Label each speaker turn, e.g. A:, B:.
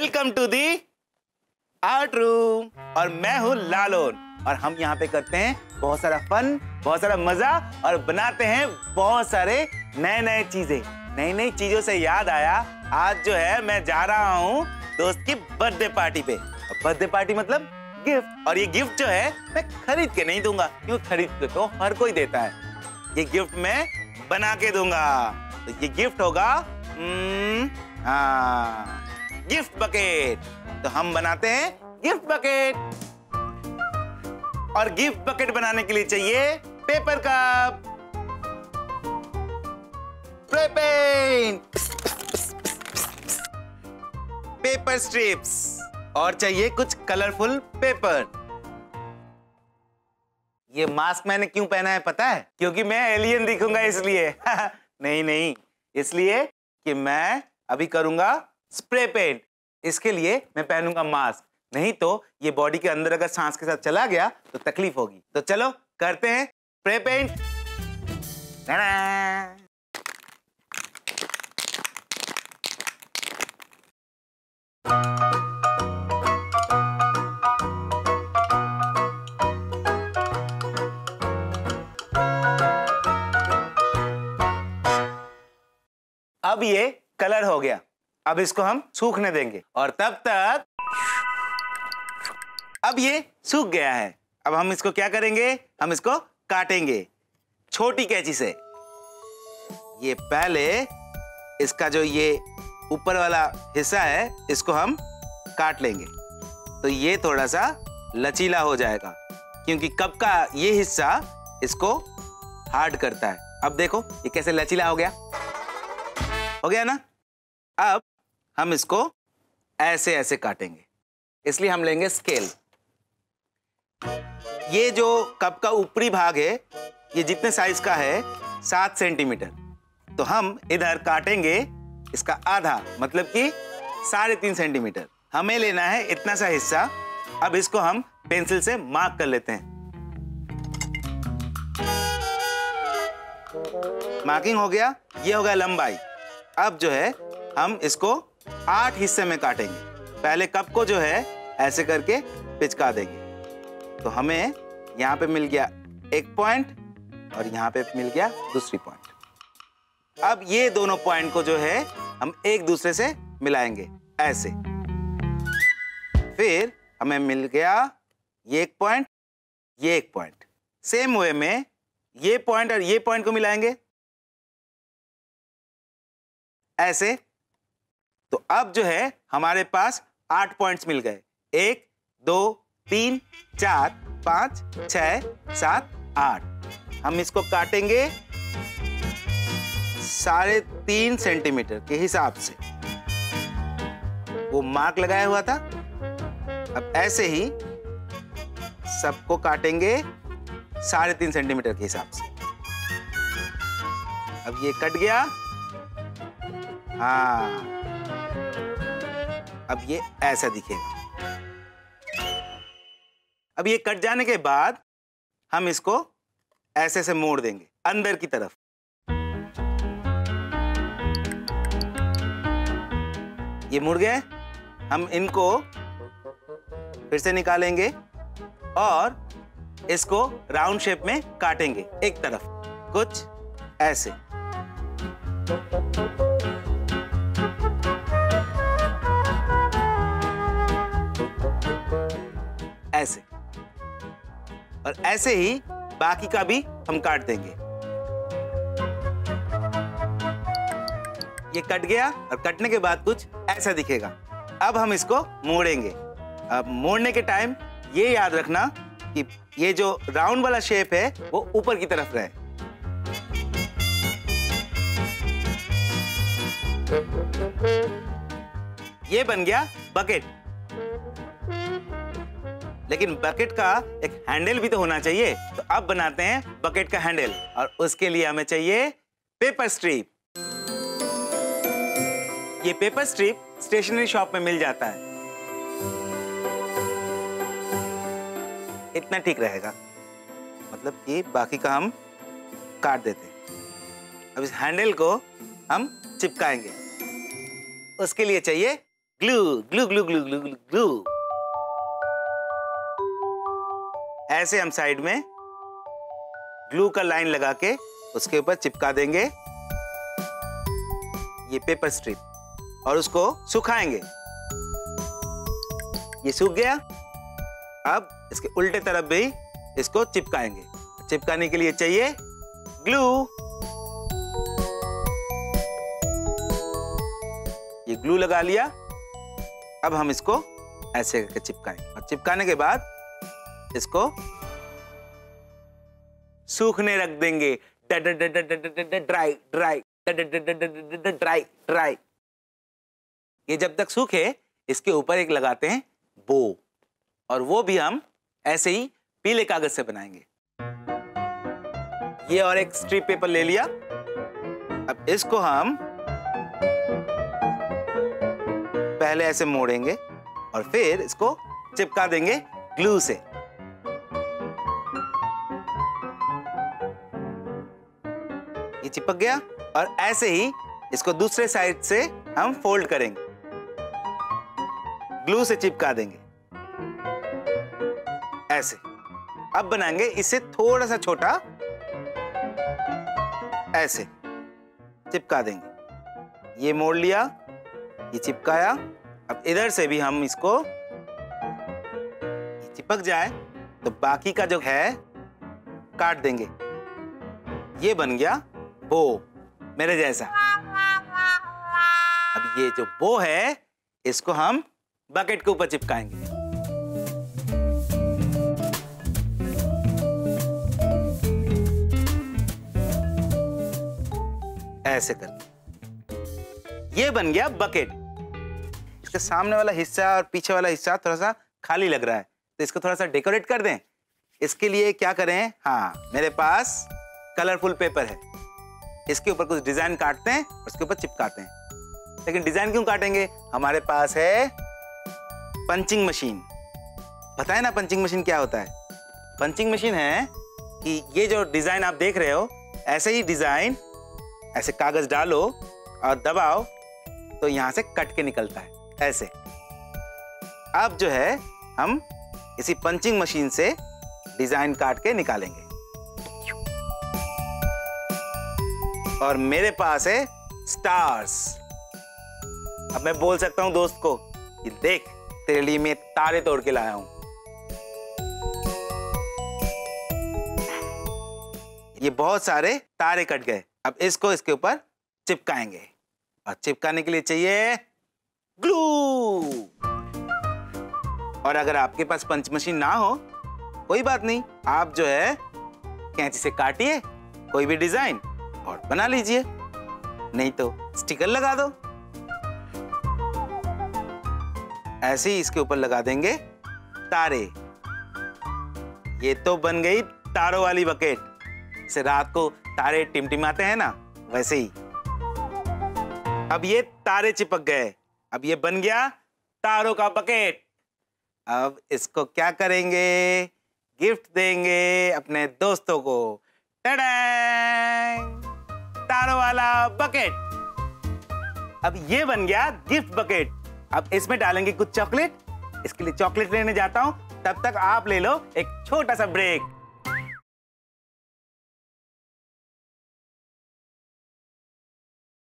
A: Welcome to the art room. और मैं हूँ लालोन और हम यहाँ पे करते हैं बहुत सारा फन, बहुत सारा मजा और बनाते हैं बहुत सारे नए नई चीजों से याद आया, आज जो है मैं जा रहा हूँ दोस्त की बर्थडे पार्टी पे। बर्थडे पार्टी मतलब गिफ्ट, और ये गिफ्ट जो है मैं खरीद के नहीं दूंगा, क्योंकि खरीद के तो हर कोई देता है। ये गिफ्ट मैं बना के दूंगा। तो ये गिफ्ट होगा गिफ्ट बकेट। तो हम बनाते हैं गिफ्ट बकेट, और गिफ्ट बकेट बनाने के लिए चाहिए paper cup, spray paint, paper strips, और चाहिए कुछ कलरफुल पेपर। ये मास्क मैंने क्यों पहना है पता है? क्योंकि मैं एलियन दिखूंगा इसलिए। नहीं, इसलिए कि मैं अभी करूंगा स्प्रे पेंट, इसके लिए मैं पहनूंगा मास्क, नहीं तो ये बॉडी के अंदर अगर सांस के साथ चला गया तो तकलीफ होगी। तो चलो करते हैं स्प्रे पेंट। अब ये कलर हो गया, अब इसको हम सूखने देंगे, और तब तक अब ये सूख गया है। अब हम इसको क्या करेंगे? हम इसको काटेंगे छोटी कैंची से। ये पहले इसका जो ये ऊपर वाला हिस्सा है इसको हम काट लेंगे, तो ये थोड़ा सा लचीला हो जाएगा, क्योंकि कप का ये हिस्सा इसको हार्ड करता है। अब देखो ये कैसे लचीला हो गया ना। अब हम इसको ऐसे ऐसे काटेंगे, इसलिए हम लेंगे स्केल। ये जो कप का ऊपरी भाग है ये जितने साइज का है 7 सेंटीमीटर, तो हम इधर काटेंगे इसका आधा, मतलब कि 3.5 सेंटीमीटर। हमें लेना है इतना सा हिस्सा। अब इसको हम पेंसिल से मार्क कर लेते हैं। मार्किंग हो गया, ये हो गया लंबाई। अब जो है हम इसको 8 हिस्से में काटेंगे। पहले कप को जो है ऐसे करके पिचका देंगे, तो हमें यहाँ पे मिल गया एक पॉइंट और यहाँ पे मिल गया दूसरी पॉइंट। अब ये दोनों पॉइंट को जो है हम एक दूसरे से मिलाएंगे ऐसे। फिर हमें मिल गया ये एक पॉइंट, ये एक पॉइंट। सेम वे में ये पॉइंट और ये पॉइंट को मिलाएंगे ऐसे। तो अब जो है हमारे पास 8 पॉइंट्स मिल गए। 1 2 3 4 5 6 7 8। हम इसको काटेंगे 3.5 सेंटीमीटर के हिसाब से। वो मार्क लगाया हुआ था। अब ऐसे ही सबको काटेंगे 3.5 सेंटीमीटर के हिसाब से। अब ये कट गया। हाँ, अब ये ऐसा दिखेगा। अब ये कट जाने के बाद हम इसको ऐसे से मोड़ देंगे अंदर की तरफ। ये मुड़ गए। हम इनको फिर से निकालेंगे और इसको राउंड शेप में काटेंगे एक तरफ, कुछ ऐसे। ऐसे, और ऐसे ही बाकी का भी हम काट देंगे। ये कट गया, और कटने के बाद कुछ ऐसा दिखेगा। अब हम इसको मोड़ेंगे। अब मोड़ने के टाइम ये याद रखना कि ये जो राउंड वाला शेप है वो ऊपर की तरफ रहे। ये बन गया बकेट। लेकिन बकेट का एक हैंडल भी तो होना चाहिए, तो अब बनाते हैं बकेट का हैंडल, और उसके लिए हमें चाहिए पेपर स्ट्रिप। ये पेपर स्ट्रिप स्टेशनरी शॉप में मिल जाता है। इतना ठीक रहेगा, मतलब कि बाकी का हम काट देते हैं। अब इस हैंडल को हम चिपकाएंगे। उसके लिए चाहिए glue glue glue glue glue glue glue. ऐसे हम साइड में ग्लू का लाइन लगा के उसके ऊपर चिपका देंगे ये पेपर स्ट्रिप और उसको सुखाएंगे। ये सूख गया। अब इसके उल्टे तरफ भी इसको चिपकाएंगे। चिपकाने के लिए चाहिए ग्लू। ये ग्लू लगा लिया। अब हम इसको ऐसे करके चिपकाएंगे और चिपकाने के बाद इसको सूखने रख देंगे। Dry dry dry dry. ये जब तक सूखे इसके ऊपर एक लगाते हैं बो, और वो भी हम ऐसे ही पीले कागज से बनाएंगे। ये और एक स्ट्रिप पेपर ले लिया। अब इसको हम पहले ऐसे मोड़ेंगे और फिर इसको चिपका देंगे ग्लू से। ये चिपक गया और ऐसे ही इसको दूसरे साइड से हम फोल्ड करेंगे, ग्लू से चिपका देंगे ऐसे। अब बनाएंगे इससे थोड़ा सा छोटा, ऐसे चिपका देंगे। ये मोड़ लिया, ये चिपकाया। अब इधर से भी हम इसको चिपक जाए तो बाकी का जो है काट देंगे। ये बन गया बो, मेरे जैसा। अब ये जो बो है इसको हम बकेट के ऊपर चिपकाएंगे। ऐसे करके ये बन गया बकेट। इसके सामने वाला हिस्सा और पीछे वाला हिस्सा थोड़ा सा खाली लग रहा है, तो इसको थोड़ा सा डेकोरेट कर दें। इसके लिए क्या करें, हाँ मेरे पास कलरफुल पेपर है। इसके ऊपर कुछ डिजाइन काटते हैं, उसके ऊपर चिपकाते हैं। लेकिन डिजाइन क्यों काटेंगे, हमारे पास है पंचिंग मशीन। बताए ना पंचिंग मशीन क्या होता है। पंचिंग मशीन है कि ये जो डिजाइन आप देख रहे हो, ऐसे ही डिजाइन ऐसे कागज डालो और दबाओ तो यहां से कट के निकलता है ऐसे। अब जो है हम इसी पंचिंग मशीन से डिजाइन काट के निकालेंगे। और मेरे पास है स्टार्स। अब मैं बोल सकता हूं दोस्त को, ये देख तेरे लिए मैं तारे तोड़ के लाया हूं। ये बहुत सारे तारे कट गए। अब इसको इसके ऊपर चिपकाएंगे और चिपकाने के लिए चाहिए ग्लू। और अगर आपके पास पंच मशीन ना हो कोई बात नहीं, आप जो है कैंची से काटिए कोई भी डिजाइन और बना लीजिए, नहीं तो स्टिकर लगा दो। ऐसे ही इसके ऊपर लगा देंगे तारे। ये तो बन गई तारों वाली बकेट। से रात को तारे टिमटिमाते हैं ना, वैसे ही। अब ये तारे चिपक गए। अब ये बन गया तारों का बकेट। अब इसको क्या करेंगे, गिफ्ट देंगे अपने दोस्तों को। टडैं! तारों वाला बकेट। अब ये बन गया गिफ्ट बकेट। अब इसमें डालेंगे कुछ चॉकलेट। इसके लिए चॉकलेट लेने जाता हूं, तब तक आप ले लो एक छोटा सा ब्रेक।